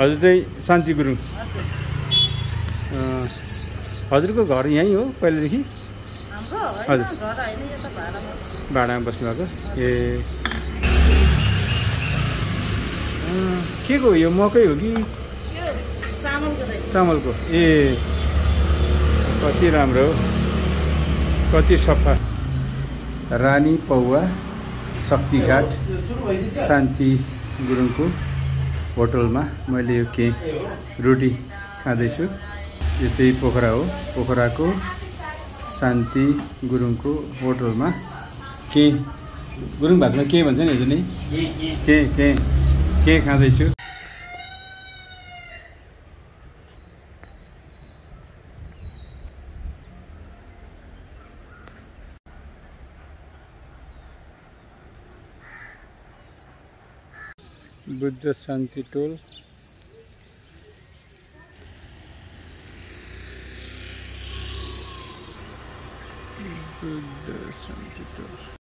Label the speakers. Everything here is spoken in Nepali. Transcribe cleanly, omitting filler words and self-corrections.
Speaker 1: हजुर चाहिँ शान्ति गुरुङ। हजुरको घर यहीँ हो पहिलेदेखि? हजुर भाडामा बस्नुभएको। ए के को यो मकै हो कि चामलको? ए कति राम्रो हो, कति सफा। रानी पौवा शक्तिघाट शान्ति गुरुङको होटलमा मैले यो के रोटी खाँदैछु। यो चाहिँ पोखरा हो, पोखराको शान्ति गुरुङको होटलमा के गुरुङ भाषामा के भन्छ नि हजुर नि? के खाँदैछु। बुद्ध शान्ति टोल। बुद्ध शान्ति टोल।